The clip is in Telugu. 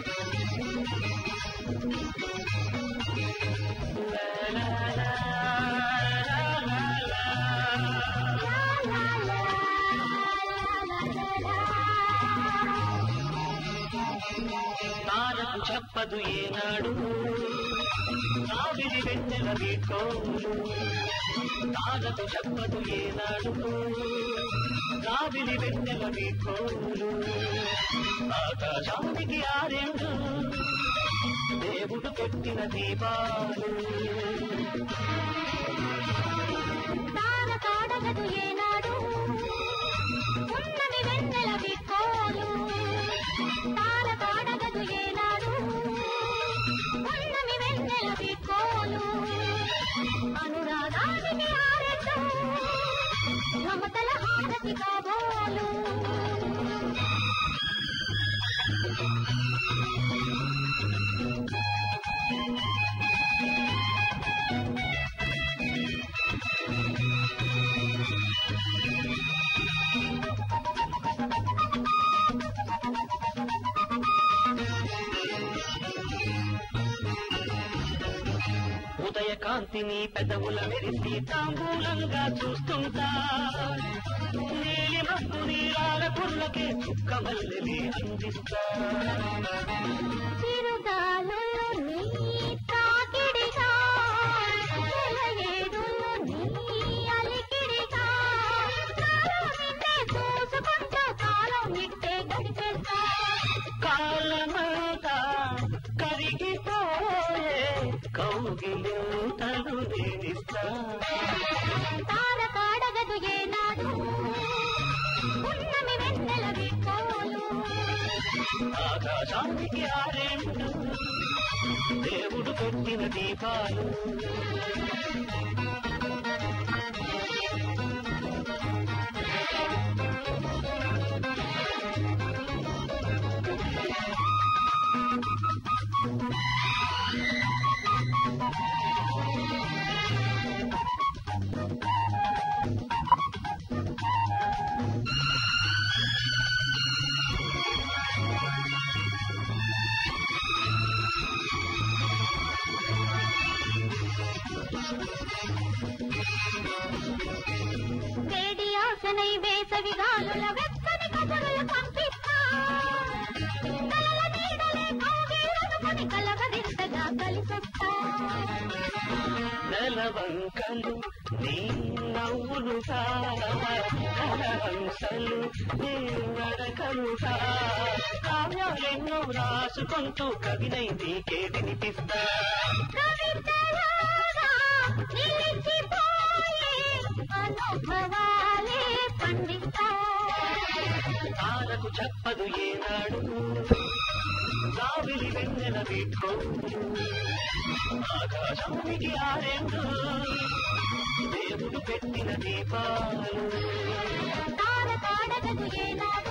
తారకు చెప్పదు ఏనాడు రావిడి వెన్నెల వీడ్కోలు తారకు చెప్పదు ఏనాడు రావిడి వెన్నెల వీడ్కోలు ఆకాశానికి ఆరెండు దేవుడు పెట్టిన దీపాలు తారకాడగదు ఏనాడు ఉన్నవి వెన్నెల వీడ్కోలు తారకాడగదు ఏనాడు ఉన్నవి వెన్నెల వీడ్కోలు అనురాగానికి ఆరెండు మమతల హారతి కాబోలు ఉదయకాంతిని పెదవుల మెరిసి తాంబూలంగా చూస్తుంటా నీలి మబ్బు నీరాల పుర్లకే చుక్క మల్లెలి అందిస్తా చిరుగాలులు నీ తాకిడిగా ఏడులు నీ అలికిడిగా నిన్నే చూసుకుంటూ కాలం ఇట్టే గడిపేస్తా కాలమంతా కరిగిపోయే కౌగిలింతలు నేనిస్తా తారకాడగదు ఏనాడు ఉన్నమి వెన్నెల వీడ్కోలు ఆకాశానికి ఆరెండు దేవుడు పెట్టిన దీపాలు వేడి ఆసనై వేసవి గాలుల వెచ్చని కబురులు పంపిస్తా కలల నీడలే కౌగిళ్ళనుకొని కలవరింతగా కలిసొస్తా నెలవంకలు నీ నవ్వులుగా హంసలు నీ నడకలుగా కావ్యాలెన్నో రాసుకుంటూ కవినై నీకే వినిపిస్తా కవితలాగా నిలిచిపోయే అనుభవాలే పండిస్తా తారకు చెప్పదు ఏనాడు రావిలి వెన్నెల వీడ్కోలు ఆకాశానికి ఆరెండు దేవుడు పెట్టిన దీపాలు తారకాడగదు ఏనాడు